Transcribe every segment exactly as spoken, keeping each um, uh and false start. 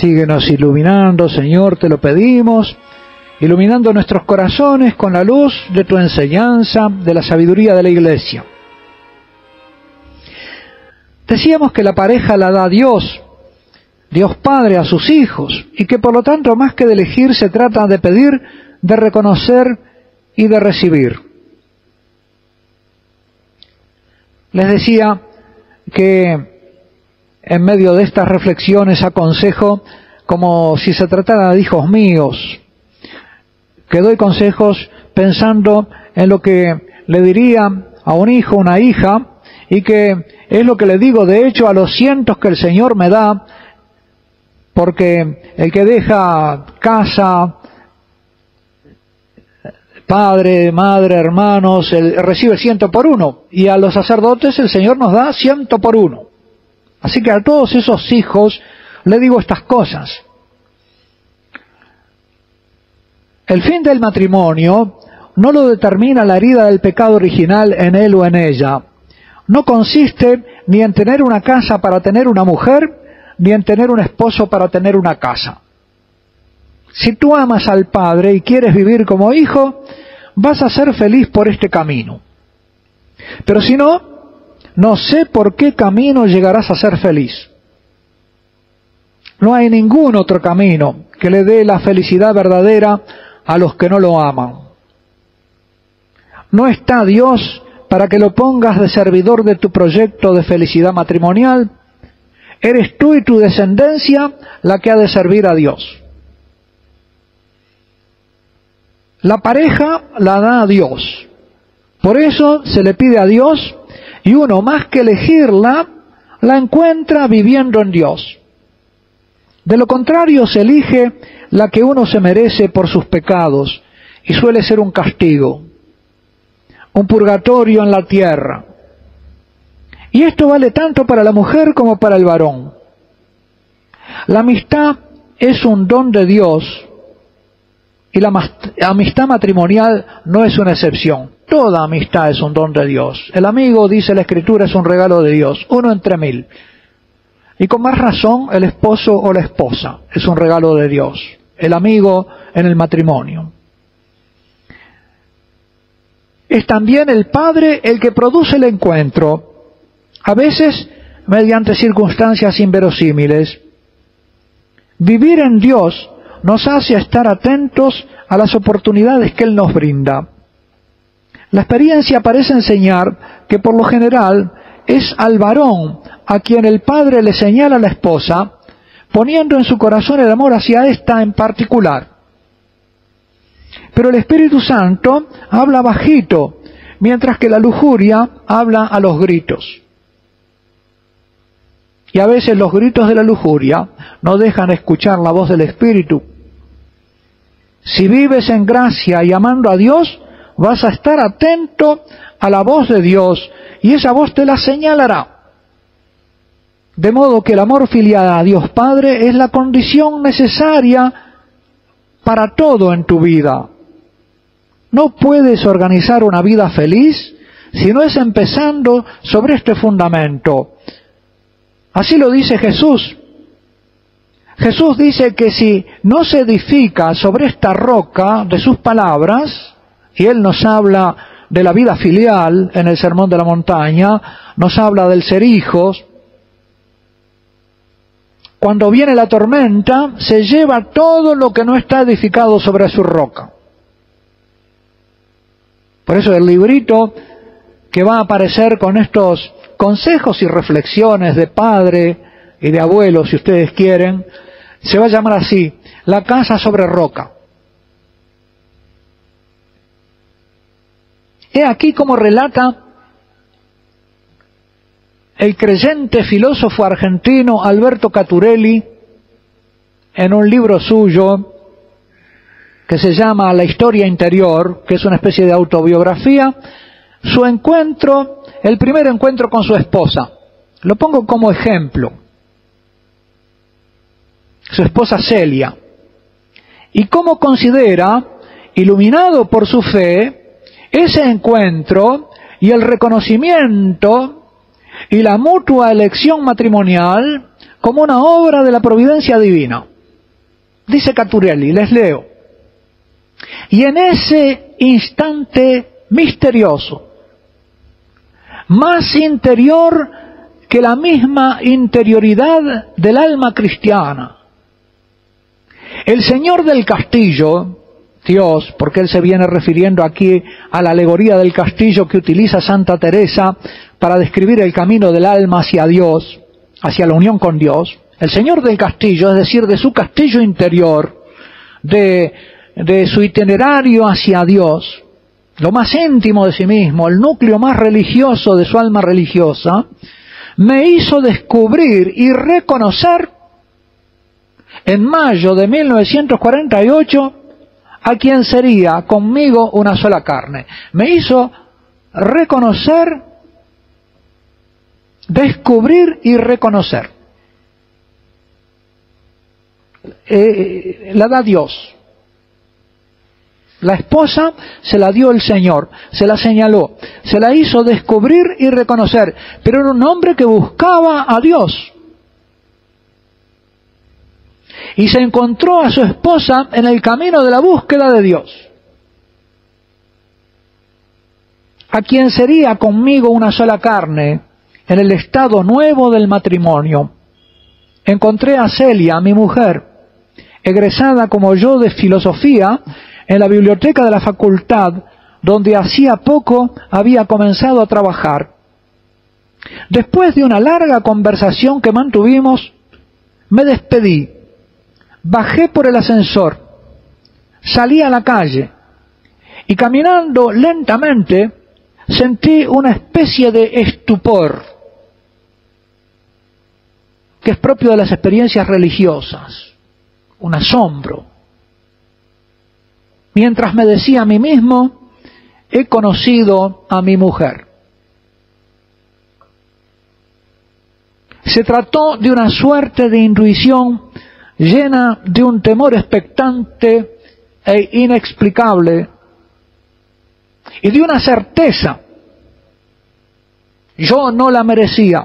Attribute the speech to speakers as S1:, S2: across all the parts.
S1: Síguenos iluminando, Señor, te lo pedimos, iluminando nuestros corazones con la luz de tu enseñanza, de la sabiduría de la Iglesia. Decíamos que la pareja la da Dios, Dios Padre a sus hijos, y que por lo tanto más que de elegir se trata de pedir, de reconocer y de recibir. Les decía que en medio de estas reflexiones aconsejo como si se tratara de hijos míos, que doy consejos pensando en lo que le diría a un hijo, una hija, y que es lo que le digo de hecho a los cientos que el Señor me da, porque el que deja casa, padre, madre, hermanos, el, recibe ciento por uno, y a los sacerdotes el Señor nos da ciento por uno. Así que a todos esos hijos le digo estas cosas. El fin del matrimonio no lo determina la herida del pecado original en él o en ella. No consiste ni en tener una casa para tener una mujer, ni en tener un esposo para tener una casa. Si tú amas al Padre y quieres vivir como hijo, vas a ser feliz por este camino. Pero si no, no sé por qué camino llegarás a ser feliz. No hay ningún otro camino que le dé la felicidad verdadera a los que no lo aman. No está Dios para que lo pongas de servidor de tu proyecto de felicidad matrimonial. Eres tú y tu descendencia la que ha de servir a Dios. La pareja la da a Dios. Por eso se le pide a Dios, y uno más que elegirla, la encuentra viviendo en Dios. De lo contrario se elige la que uno se merece por sus pecados, y suele ser un castigo, un purgatorio en la tierra. Y esto vale tanto para la mujer como para el varón. La amistad es un don de Dios, y la amistad matrimonial no es una excepción. Toda amistad es un don de Dios. El amigo, dice la Escritura, es un regalo de Dios, uno entre mil. Y con más razón, el esposo o la esposa es un regalo de Dios. El amigo en el matrimonio. Es también el Padre el que produce el encuentro, a veces mediante circunstancias inverosímiles. Vivir en Dios nos hace estar atentos a las oportunidades que Él nos brinda. La experiencia parece enseñar que por lo general es al varón a quien el padre le señala a la esposa, poniendo en su corazón el amor hacia ésta en particular. Pero el Espíritu Santo habla bajito, mientras que la lujuria habla a los gritos. Y a veces los gritos de la lujuria no dejan escuchar la voz del Espíritu. Si vives en gracia y amando a Dios, vas a estar atento a la voz de Dios, y esa voz te la señalará. De modo que el amor filial a Dios Padre es la condición necesaria para todo en tu vida. No puedes organizar una vida feliz si no es empezando sobre este fundamento. Así lo dice Jesús. Jesús dice que si no se edifica sobre esta roca de sus palabras, y Él nos habla de la vida filial en el Sermón de la Montaña, nos habla del ser hijos. Cuando viene la tormenta, se lleva todo lo que no está edificado sobre su roca. Por eso el librito que va a aparecer con estos consejos y reflexiones de padre y de abuelo, si ustedes quieren, se va a llamar así, La casa sobre roca. He aquí como relata el creyente filósofo argentino Alberto Caturelli en un libro suyo que se llama La historia interior, que es una especie de autobiografía, su encuentro, el primer encuentro con su esposa. Lo pongo como ejemplo. Su esposa Celia. Y cómo considera, iluminado por su fe, ese encuentro y el reconocimiento y la mutua elección matrimonial como una obra de la providencia divina. Dice Caturelli, les leo. Y en ese instante misterioso, más interior que la misma interioridad del alma cristiana, el Señor del castillo, Dios, porque Él se viene refiriendo aquí a la alegoría del castillo que utiliza Santa Teresa para describir el camino del alma hacia Dios, hacia la unión con Dios. El Señor del castillo, es decir, de su castillo interior, de, de su itinerario hacia Dios, lo más íntimo de sí mismo, el núcleo más religioso de su alma religiosa, me hizo descubrir y reconocer en mayo de mil novecientos cuarenta y ocho a quien sería conmigo una sola carne. Me hizo reconocer, descubrir y reconocer. Eh, la da Dios. La esposa se la dio el Señor, se la señaló, se la hizo descubrir y reconocer, pero era un hombre que buscaba a Dios. Y se encontró a su esposa en el camino de la búsqueda de Dios. A quien sería conmigo una sola carne, en el estado nuevo del matrimonio. Encontré a Celia, mi mujer, egresada como yo de filosofía, en la biblioteca de la facultad, donde hacía poco había comenzado a trabajar. Después de una larga conversación que mantuvimos, me despedí, bajé por el ascensor, salí a la calle y caminando lentamente sentí una especie de estupor que es propio de las experiencias religiosas, un asombro. Mientras me decía a mí mismo, he conocido a mi mujer. Se trató de una suerte de intuición llena de un temor expectante e inexplicable y de una certeza. Yo no la merecía.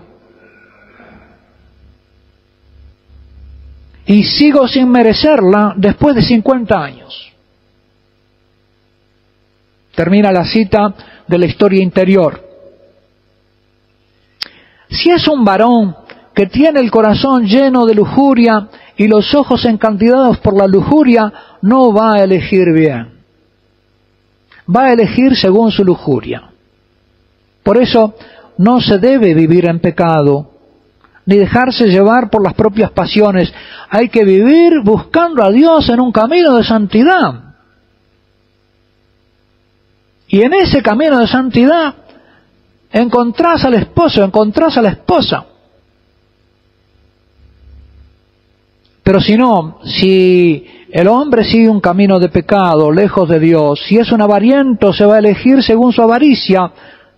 S1: Y sigo sin merecerla después de cincuenta años. Termina la cita de la historia interior. Si es un varón que tiene el corazón lleno de lujuria y los ojos encandidados por la lujuria, no va a elegir bien. Va a elegir según su lujuria. Por eso no se debe vivir en pecado, ni dejarse llevar por las propias pasiones. Hay que vivir buscando a Dios en un camino de santidad. Y en ese camino de santidad encontrás al esposo, encontrás a la esposa. Pero si no, si el hombre sigue un camino de pecado, lejos de Dios, si es un avariento, se va a elegir según su avaricia,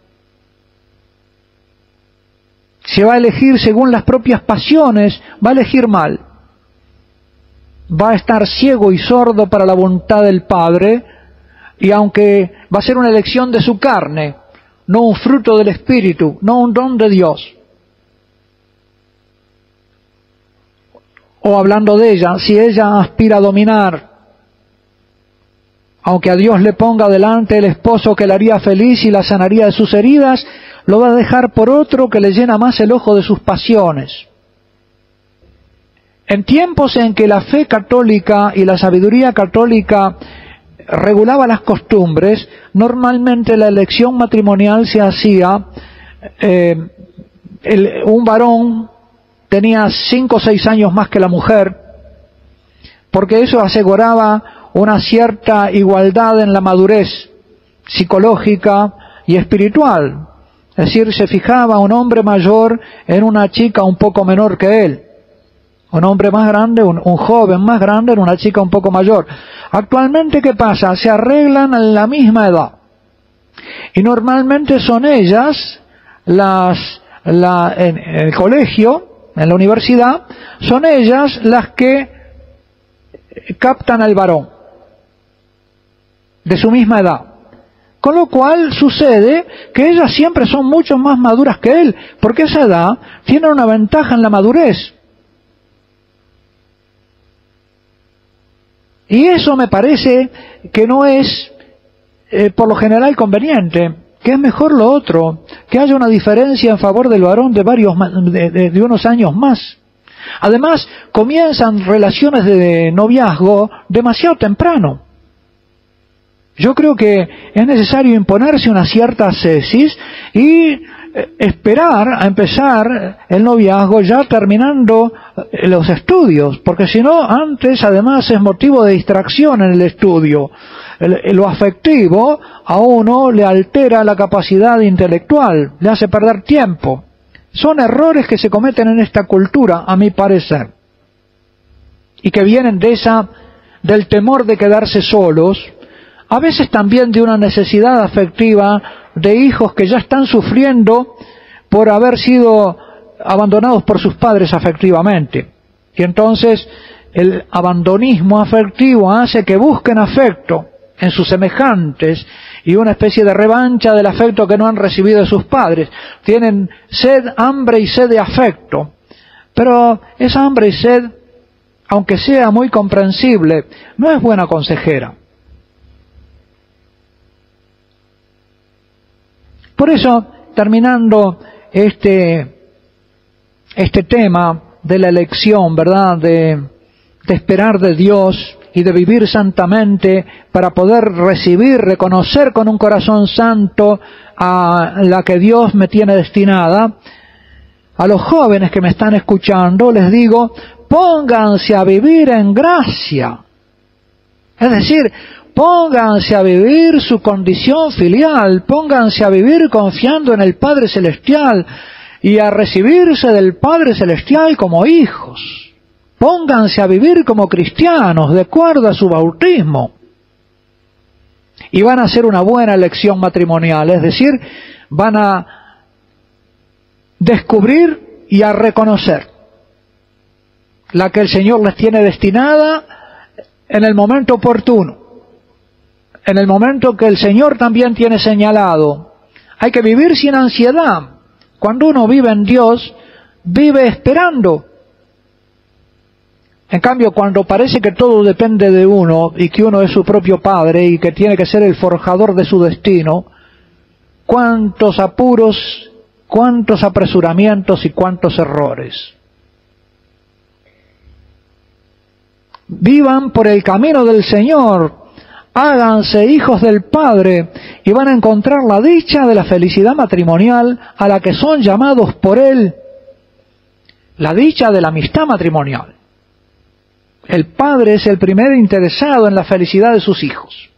S1: se va a elegir según las propias pasiones, va a elegir mal. Va a estar ciego y sordo para la voluntad del Padre, y aunque va a ser una elección de su carne, no un fruto del Espíritu, no un don de Dios. O hablando de ella, si ella aspira a dominar, aunque a Dios le ponga delante el esposo que la haría feliz y la sanaría de sus heridas, lo va a dejar por otro que le llena más el ojo de sus pasiones. En tiempos en que la fe católica y la sabiduría católica regulaba las costumbres, normalmente la elección matrimonial se hacía, eh, el, un varón tenía cinco o seis años más que la mujer, porque eso aseguraba una cierta igualdad en la madurez psicológica y espiritual. Es decir, se fijaba un hombre mayor en una chica un poco menor que él. Un hombre más grande, un, un joven más grande en una chica un poco mayor. Actualmente, ¿qué pasa? Se arreglan a la misma edad. Y normalmente son ellas, las, la, en, en el colegio, en la universidad, son ellas las que captan al varón de su misma edad. Con lo cual sucede que ellas siempre son mucho más maduras que él, porque esa edad tiene una ventaja en la madurez. Y eso me parece que no es, eh, por lo general, conveniente, que es mejor lo otro, que haya una diferencia en favor del varón de varios de, de, de unos años más. Además, comienzan relaciones de noviazgo demasiado temprano. Yo creo que es necesario imponerse una cierta ascesis y esperar a empezar el noviazgo ya terminando los estudios, porque si no, antes además es motivo de distracción en el estudio. El, lo afectivo a uno le altera la capacidad intelectual, le hace perder tiempo. Son errores que se cometen en esta cultura, a mi parecer, y que vienen de esa, del temor de quedarse solos, a veces también de una necesidad afectiva de hijos que ya están sufriendo por haber sido abandonados por sus padres afectivamente. Y entonces el abandonismo afectivo hace que busquen afecto en sus semejantes y una especie de revancha del afecto que no han recibido de sus padres. Tienen sed, hambre y sed de afecto. Pero esa hambre y sed, aunque sea muy comprensible, no es buena consejera. Por eso, terminando este, este tema de la elección, ¿verdad?, de, de esperar de Dios y de vivir santamente para poder recibir, reconocer con un corazón santo a la que Dios me tiene destinada, a los jóvenes que me están escuchando les digo, pónganse a vivir en gracia. Es decir, pónganse a vivir su condición filial, pónganse a vivir confiando en el Padre Celestial y a recibirse del Padre Celestial como hijos. Pónganse a vivir como cristianos, de acuerdo a su bautismo. Y van a hacer una buena elección matrimonial, es decir, van a descubrir y a reconocer la que el Señor les tiene destinada en el momento oportuno, en el momento que el Señor también tiene señalado. Hay que vivir sin ansiedad. Cuando uno vive en Dios, vive esperando. En cambio, cuando parece que todo depende de uno y que uno es su propio padre y que tiene que ser el forjador de su destino, cuántos apuros, cuántos apresuramientos y cuántos errores. Vivan por el camino del Señor, háganse hijos del Padre y van a encontrar la dicha de la felicidad matrimonial a la que son llamados por Él, la dicha de la amistad matrimonial. El padre es el primer interesado en la felicidad de sus hijos.